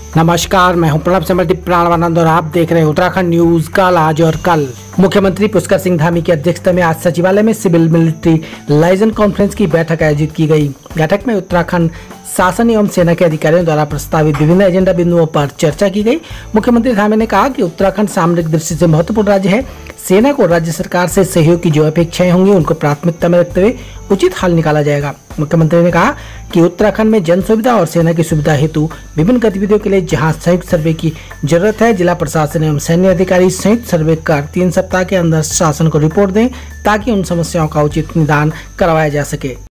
नमस्कार, मैं हूं प्रणब समृद्धि प्राणवानंद और आप देख रहे हैं उत्तराखंड न्यूज कल आज और कल। मुख्यमंत्री पुष्कर सिंह धामी की अध्यक्षता में आज सचिवालय में सिविल मिलिट्री लाइजन कॉन्फ्रेंस की बैठक आयोजित की गई। बैठक में उत्तराखंड शासन एवं सेना के अधिकारियों द्वारा प्रस्तावित विभिन्न एजेंडा बिंदुओं पर चर्चा की गई। मुख्यमंत्री धामी ने कहा कि उत्तराखंड सामरिक दृष्टि से महत्वपूर्ण राज्य है। सेना को राज्य सरकार से सहयोग की जो अपेक्षाएं होंगी उनको प्राथमिकता में रखते हुए उचित हल निकाला जाएगा। मुख्यमंत्री ने कहा कि उत्तराखंड में जन सुविधा और सेना की सुविधा हेतु विभिन्न गतिविधियों के लिए जहां संयुक्त सर्वे की जरूरत है, जिला प्रशासन एवं सैन्य अधिकारी संयुक्त सर्वे कर 3 सप्ताह के अंदर शासन को रिपोर्ट दें ताकि उन समस्याओं का उचित निदान करवाया जा सके।